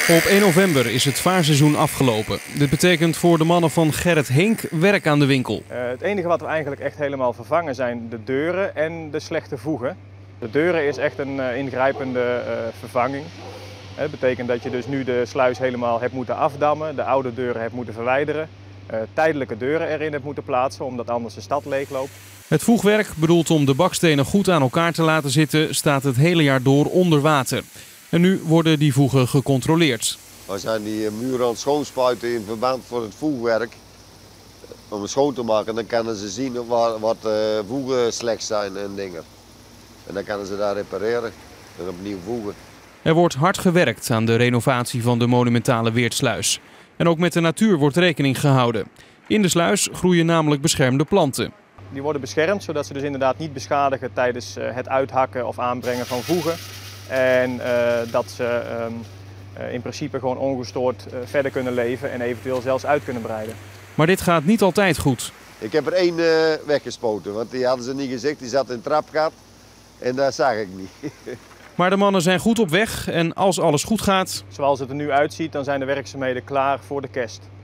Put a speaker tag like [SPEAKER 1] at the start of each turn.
[SPEAKER 1] Op 1 november is het vaarseizoen afgelopen. Dit betekent voor de mannen van Gerrit Hink werk aan de winkel.
[SPEAKER 2] Het enige wat we eigenlijk echt helemaal vervangen zijn de deuren en de slechte voegen. De deuren is echt een ingrijpende vervanging. Het betekent dat je dus nu de sluis helemaal hebt moeten afdammen, de oude deuren hebt moeten verwijderen, tijdelijke deuren erin hebt moeten plaatsen omdat anders de stad leegloopt.
[SPEAKER 1] Het voegwerk, bedoeld om de bakstenen goed aan elkaar te laten zitten, staat het hele jaar door onder water. En nu worden die voegen gecontroleerd.
[SPEAKER 3] We zijn die muren aan het schoonspuiten in verband voor het voegwerk. Om het schoon te maken, dan kunnen ze zien wat voegen slecht zijn en dingen. En dan kunnen ze daar repareren en opnieuw voegen.
[SPEAKER 1] Er wordt hard gewerkt aan de renovatie van de monumentale Weertsluis. En ook met de natuur wordt rekening gehouden. In de sluis groeien namelijk beschermde planten.
[SPEAKER 2] Die worden beschermd, zodat ze dus inderdaad niet beschadigen tijdens het uithakken of aanbrengen van voegen. En dat ze in principe gewoon ongestoord verder kunnen leven en eventueel zelfs uit kunnen breiden.
[SPEAKER 1] Maar dit gaat niet altijd goed.
[SPEAKER 3] Ik heb er één weggespoten, want die hadden ze niet gezegd. Die zat in het trapgat en dat zag ik niet.
[SPEAKER 1] Maar de mannen zijn goed op weg en als alles goed gaat,
[SPEAKER 2] Zoals het er nu uitziet, dan zijn de werkzaamheden klaar voor de kerst.